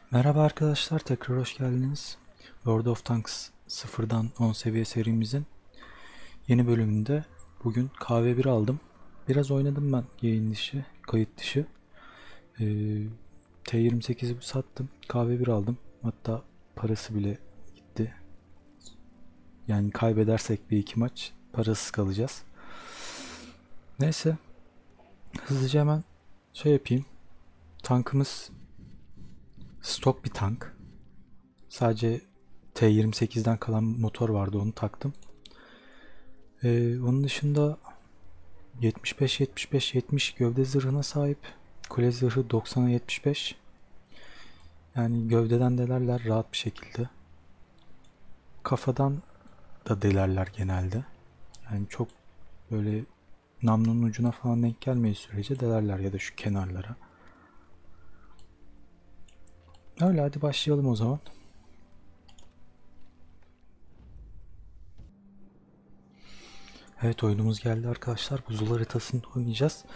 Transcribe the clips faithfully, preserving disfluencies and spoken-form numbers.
Merhaba arkadaşlar, tekrar hoş geldiniz. World of Tanks sıfırdan on seviye serimizin yeni bölümünde bugün K V bir aldım. Biraz oynadım ben yayın dışı, kayıt dışı. Ee, T yirmi sekizi sattım, K V bir aldım. Hatta parası bile gitti. Yani kaybedersek bir iki maç parasız kalacağız. Neyse, hızlıca hemen şey yapayım. Tankımız stok bir tank. Sadece T yirmi sekizden kalan motor vardı, onu taktım. Ee, onun dışında yetmiş beş yetmiş beş yetmiş gövde zırhına sahip. Kule zırhı doksana yetmiş beş. Yani gövdeden delerler rahat bir şekilde. Kafadan da delerler genelde. Yani çok böyle namlunun ucuna falan denk gelmeyi sürece delerler ya da şu kenarlara. Öyle, hadi başlayalım o zaman. Evet, oyunumuz geldi arkadaşlar. Buzul haritasında oynayacağız.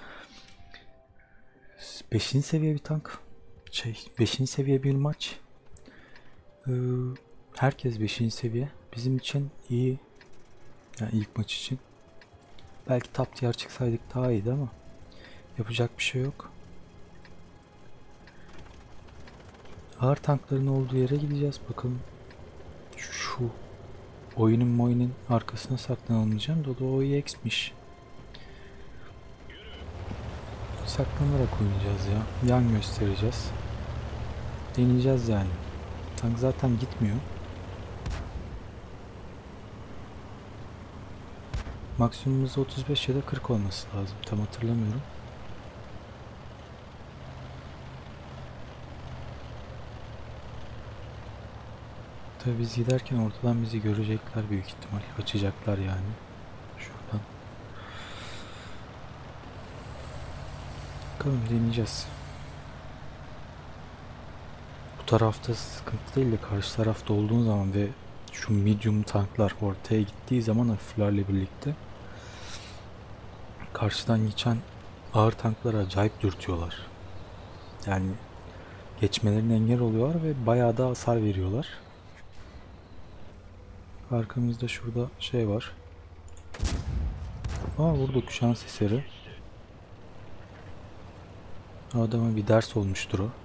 beşinci seviye bir tank. Şey, beşinci seviye bir maç. Ee, herkes beşinci seviye. Bizim için iyi. Yani ilk maç için. Belki top tier çıksaydık daha iyiydi ama yapacak bir şey yok. Ağır tankların olduğu yere gideceğiz bakalım. Şu oyunun moyunun arkasına saklanalım diyeceğim de o da O E X'miş. Saklanarak oynayacağız ya. Yan göstereceğiz. Deneyeceğiz yani. Tank zaten gitmiyor. Maksimumumuz otuz beş ya da kırk olması lazım. Tam hatırlamıyorum. Tabi biz giderken ortadan bizi görecekler büyük ihtimal. Açacaklar yani. Şuradan. Bakalım, deneyeceğiz. Bu tarafta sıkıntı değil de karşı tarafta olduğun zaman ve şu medium tanklar ortaya gittiği zaman hafiflerle birlikte karşıdan geçen ağır tanklara acayip dürtüyorlar. Yani geçmelerine engel oluyorlar ve bayağı da hasar veriyorlar. Arkamızda şurada şey var. Aa, vurduk, şans eseri. Adama bir ders olmuştur o.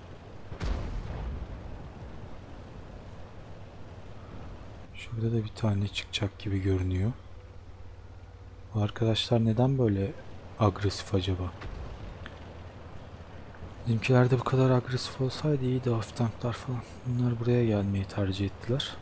Şurada da bir tane çıkacak gibi görünüyor. Bu arkadaşlar neden böyle agresif acaba? Bizimkiler de bu kadar agresif olsaydı iyiydi, hafif tanklar falan. Bunlar buraya gelmeyi tercih ettiler.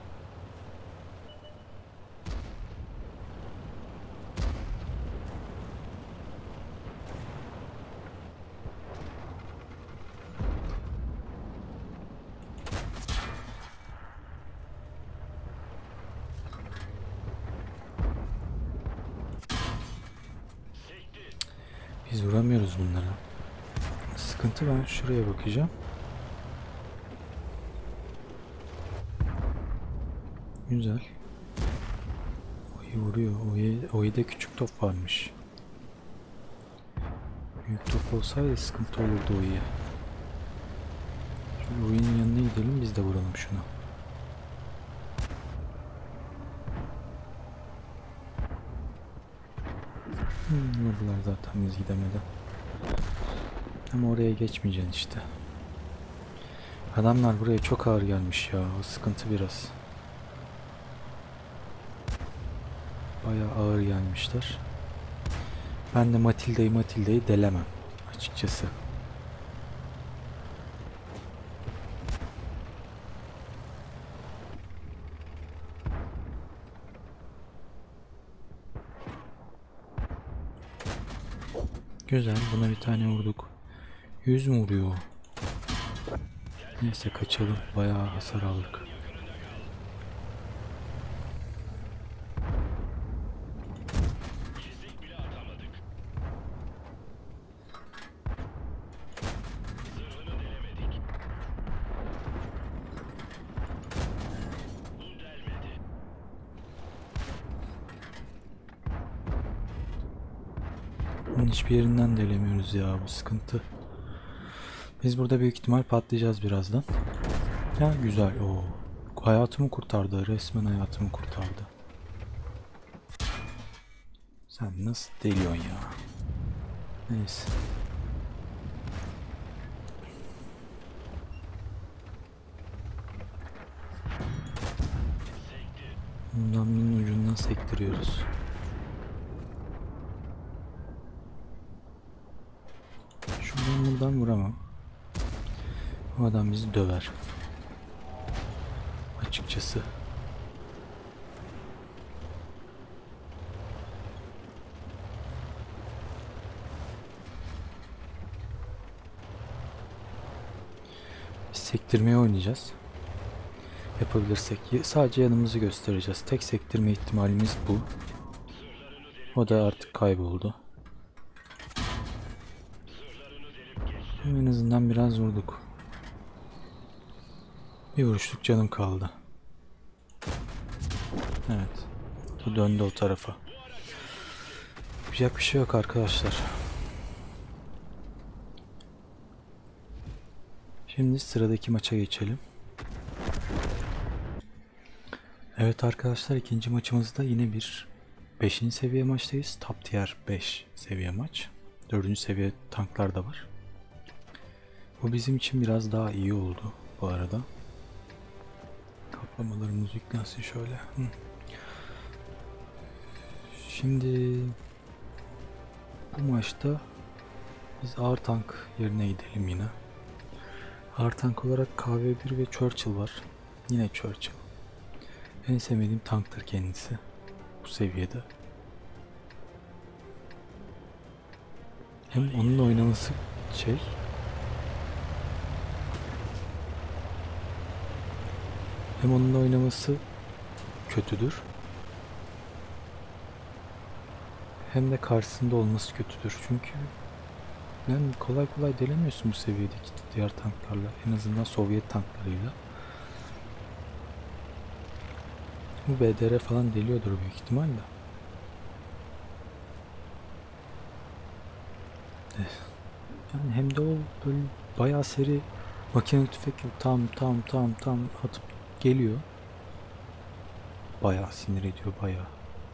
Biz vuramıyoruz bunlara. Sıkıntı, ben şuraya bakacağım. Güzel. Oyu vuruyor. Oyu'da küçük top varmış. Büyük top olsaydı sıkıntı olurdu Oyu'ya. Şu Oyu'nun yanına gidelim, biz de vuralım şuna. Hmm, vurdular zaten biz gidemeden. Ama oraya geçmeyeceksin işte. Adamlar buraya çok ağır gelmiş ya. O sıkıntı biraz. Bayağı ağır gelmişler. Ben de Matilda'yı Matilda'yı delemem açıkçası. Güzel, buna bir tane vurduk. Yüz mü vuruyor? Neyse, kaçalım. Bayağı hasar aldık. Bunun hiçbir yerinden delemiyoruz ya, bu sıkıntı. Biz burada büyük ihtimal patlayacağız birazdan. Ya güzel. Oo. Hayatımı kurtardı. Resmen hayatımı kurtardı. Sen nasıl deliyorsun ya? Neyse. Bundan birinin ucundan sektiriyoruz. Şuradan buradan vuramam. O adam bizi döver. Açıkçası. Biz sektirmeye oynayacağız. Yapabilirsek. Sadece yanımızı göstereceğiz. Tek sektirme ihtimalimiz bu. O da artık kayboldu. En azından biraz vurduk. Bir vuruşluk canım kaldı. Evet. O döndü o tarafa. Yapacak bir şey yok arkadaşlar. Şimdi sıradaki maça geçelim. Evet arkadaşlar, ikinci maçımızda yine bir beşinci seviye maçtayız. Top tier beş seviye maç. dördüncü seviye tanklar da var. Bu bizim için biraz daha iyi oldu bu arada. Kaplamalarımız yüklensin şöyle. Hı. Şimdi bu maçta biz ağır tank yerine gidelim yine. Ağır tank olarak K V bir ve Churchill var. Yine Churchill. En sevmediğim tanktır kendisi bu seviyede. Hem onun oynaması şey, hem onun oynaması kötüdür, hem de karşısında olması kötüdür. Çünkü yani kolay kolay delemiyorsun bu seviyedeki diğer tanklarla, en azından Sovyet tanklarıyla. Bu B D R falan deliyordur büyük ihtimalle. Yani hem de o böyle bayağı seri makine tüfek gibi tam tam tam tam atıp geliyor. Bayağı sinir ediyor, bayağı.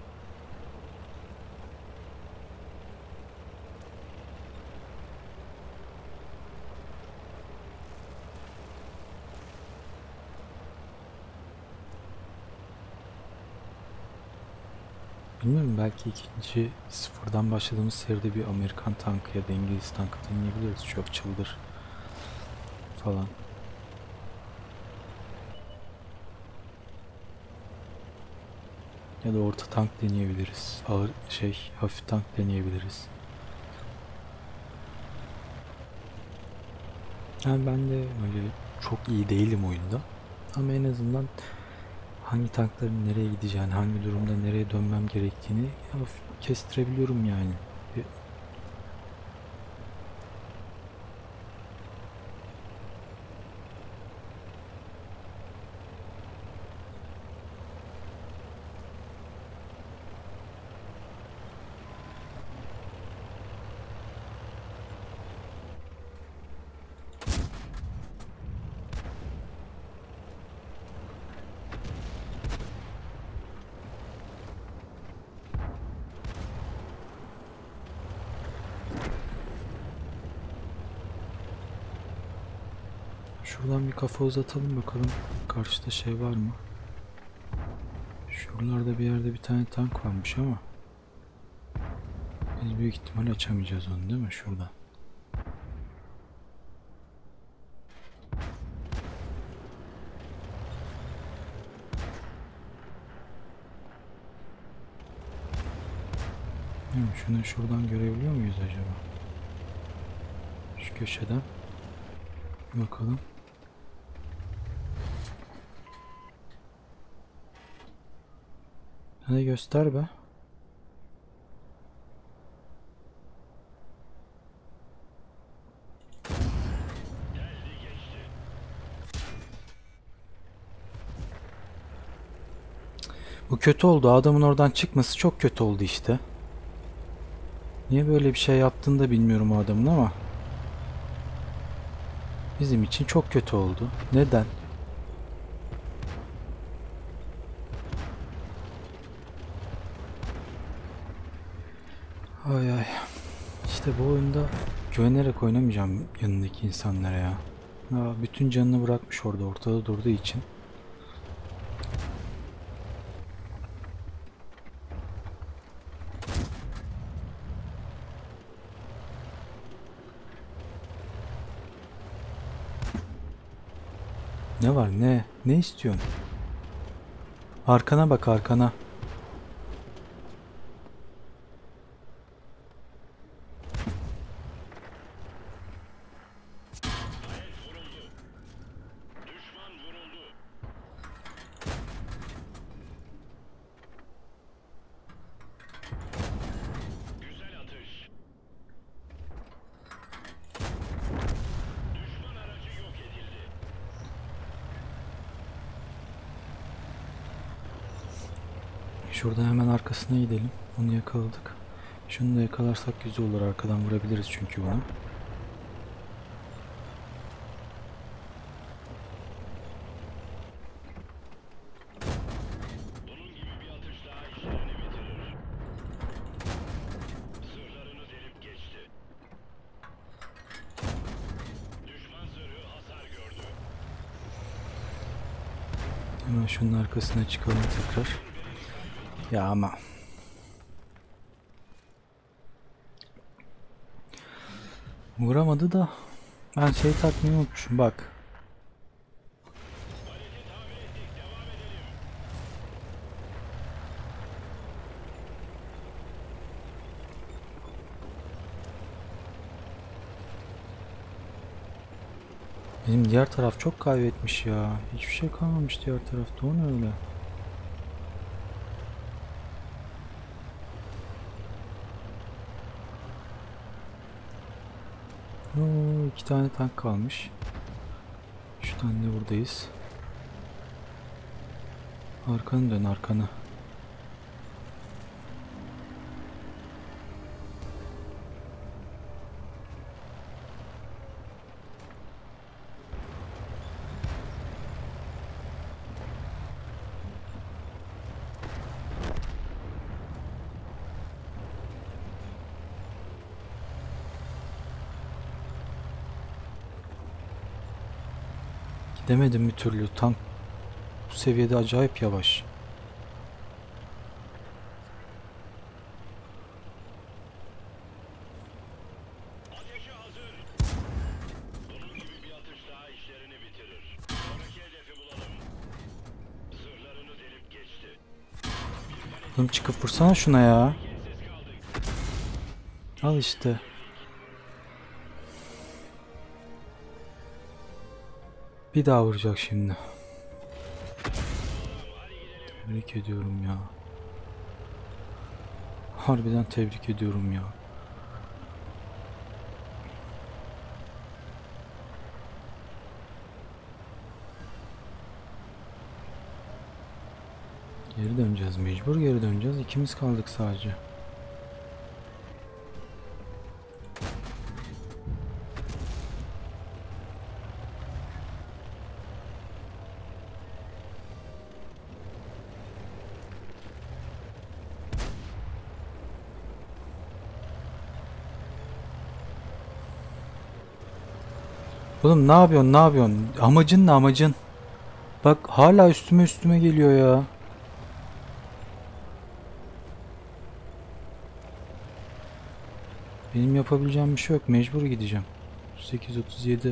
Bilmiyorum, belki ikinci sıfırdan başladığımız seride bir Amerikan tankı ya da İngiliz tankı deneyebiliriz. Çok çıldır falan. Ya da orta tank deneyebiliriz. Ağır şey, hafif tank deneyebiliriz. Yani ben de öyle çok iyi değilim oyunda. Ama en azından hangi tankların nereye gideceğini, hangi durumda nereye dönmem gerektiğini hafif kestirebiliyorum yani. Şuradan bir kafa uzatalım bakalım, karşıda şey var mı? Şuralarda bir yerde bir tane tank varmış ama biz büyük ihtimal açamayacağız onu, değil mi? Şuradan. Hmm, şunu şuradan görebiliyor muyuz acaba? Şu köşeden. Bakalım. Hadi göster be. Bu kötü oldu. Adamın oradan çıkması çok kötü oldu işte. Niye böyle bir şey yaptığını da bilmiyorum o adamın ama bizim için çok kötü oldu. Neden? Ay ay. İşte bu oyunda güvenerek oynamayacağım yanındaki insanlara ya. Ya bütün canını bırakmış orada ortada durduğu için. Ne var ne? Ne istiyorsun? Arkana bak arkana. Şurada hemen arkasına gidelim. Onu yakaladık. Şunu da yakalarsak güzel olur. Arkadan vurabiliriz çünkü bunu. Hemen şunun arkasına çıkalım tekrar. Ya ama. Vuramadı da ben şey takmayı unutmuşum bak. Benim diğer taraf çok kaybetmiş ya. Hiçbir şey kalmamış diğer tarafta. O ne öyle? Oo, iki tane tank kalmış. Üç tane de buradayız. Arkanı dön arkanı. Gidemedim bir türlü. Tank bu seviyede acayip yavaş. Oğlum çıkıp vursana şuna ya. Al işte. Bir daha vuracak şimdi. Tebrik ediyorum ya. Harbiden tebrik ediyorum ya. Geri döneceğiz, mecbur geri döneceğiz. İkimiz kaldık sadece. Oğlum ne yapıyorsun, ne yapıyorsun? Amacın ne amacın? Bak hala üstüme üstüme geliyor ya. Benim yapabileceğim bir şey yok. Mecbur gideceğim. otuz sekiz otuz yedi.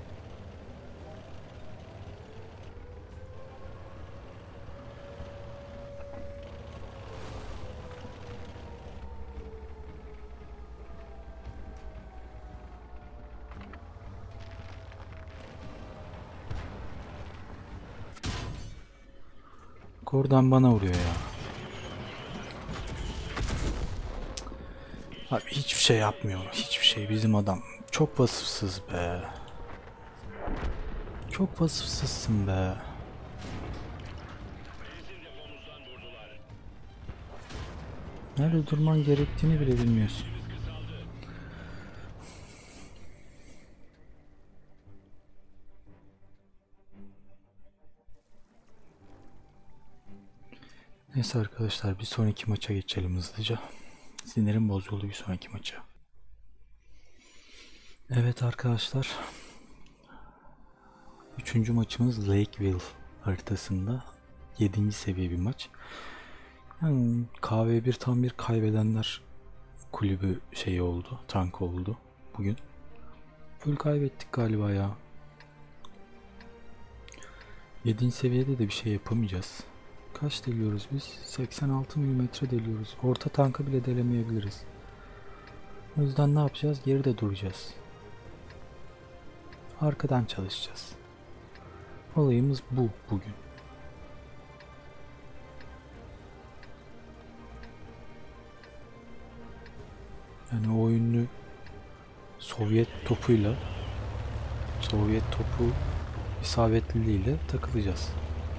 Oradan bana vuruyor ya. Abi hiçbir şey yapmıyor. Hiçbir şey bizim adam. Çok vasıfsız be. Çok vasıfsızsın be. Nerede durman gerektiğini bile bilmiyorsun. Neyse arkadaşlar bir sonraki maça geçelim hızlıca. Sinirim bozuldu bir sonraki maça. Evet arkadaşlar. Üçüncü maçımız Lakeville haritasında. Yedinci seviye bir maç. Yani K V bir tam bir kaybedenler kulübü şey oldu. Tank oldu bugün. Full kaybettik galiba ya. yedinci seviyede de bir şey yapamayacağız. Kaç deliyoruz biz? seksen altı milimetre deliyoruz. Orta tankı bile delemeyebiliriz. O yüzden ne yapacağız? Geride duracağız. Arkadan çalışacağız. Olayımız bu bugün. Yani o ünlü Sovyet topuyla, Sovyet topu isabetliliğiyle takılacağız.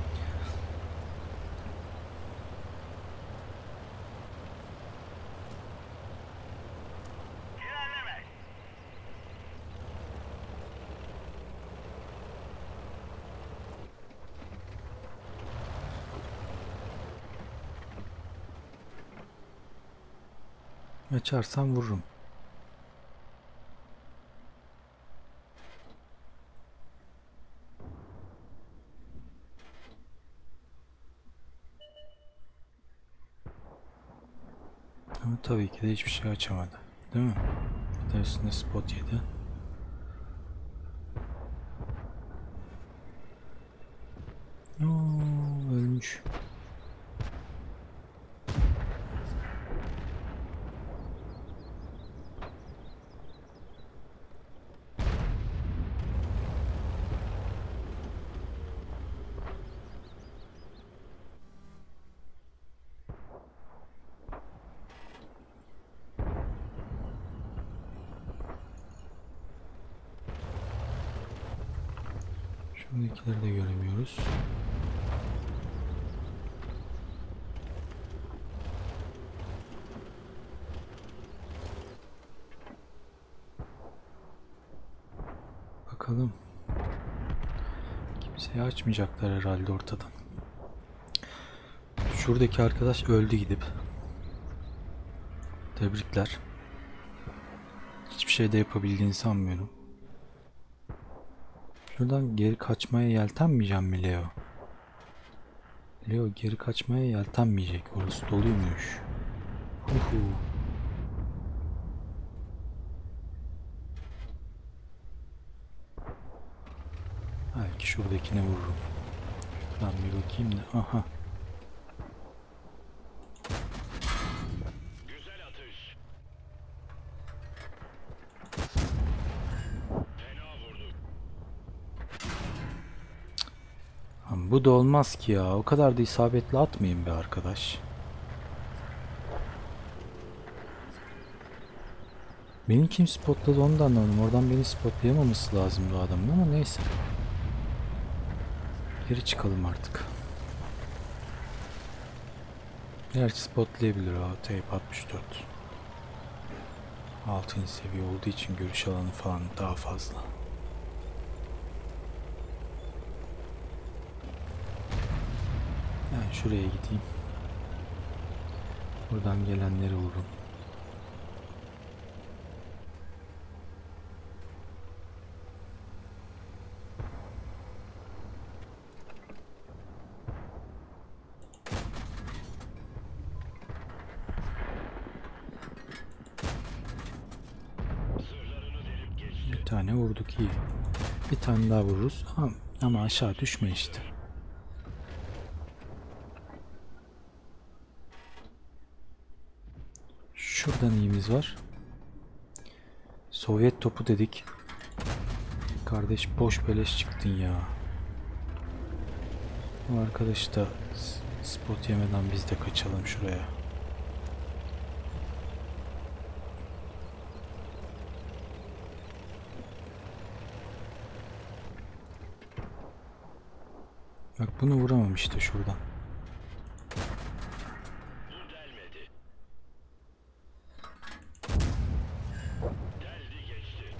Açarsam vururum. Ama tabii ki de hiçbir şey açamadı. Değil mi? Bir de üstüne spot yedi. Oo, ölmüş. Şuradakileri de göremiyoruz. Bakalım. Kimseyi açmayacaklar herhalde ortadan. Şuradaki arkadaş öldü gidip. Tebrikler. Hiçbir şey de yapabildiğini sanmıyorum. Şuradan geri kaçmaya yeltenmeyeceğim mi Leo? Leo geri kaçmaya yeltenmeyecek. Orası doluymuş. Uhu. Belki şuradakine vururum. Ben bir bakayım da. Aha. Güzel atış. Fena vurdu. Ama bu da olmaz ki ya. O kadar da isabetli atmayayım be arkadaş. Beni kim spotladı onu da anlamadım. Oradan beni spotlayamaması lazımdı o adamın ama neyse. Geri çıkalım artık. Gerçi spotlayabilir o tape altmış dört. altıncı seviye olduğu için görüş alanı falan daha fazla. Yani şuraya gideyim. Buradan gelenleri vururum. Zırhlarını delip geçti. Bir tane vurduk iyi. Bir tane daha vururuz. Ama, ama aşağı düşme işte. Şuradan iyimiz var. Sovyet topu dedik. Kardeş boş beleş çıktın ya. Bu arkadaş da spot yemeden biz de kaçalım şuraya. Bak bunu vuramam işte şuradan. Bu delmedi. Deldi geçti.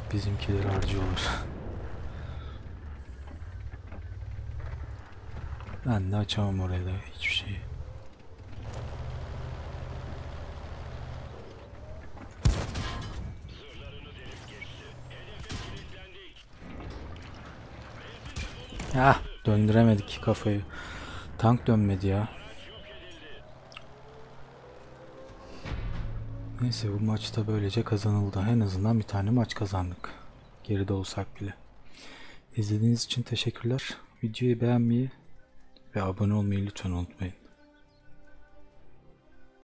Bizimkileri harcıyorlar. Ben de açamam oraya da hiçbir şeyi. Zırhlarını delip geçti. Hedefe kilitlendik. Ah, döndüremedik kafayı. Tank dönmedi ya. Araç yok edildi. Neyse, bu maçta böylece kazanıldı. En azından bir tane maç kazandık. Geride olsak bile. İzlediğiniz için teşekkürler. Videoyu beğenmeyi ve abone olmayı lütfen unutmayın.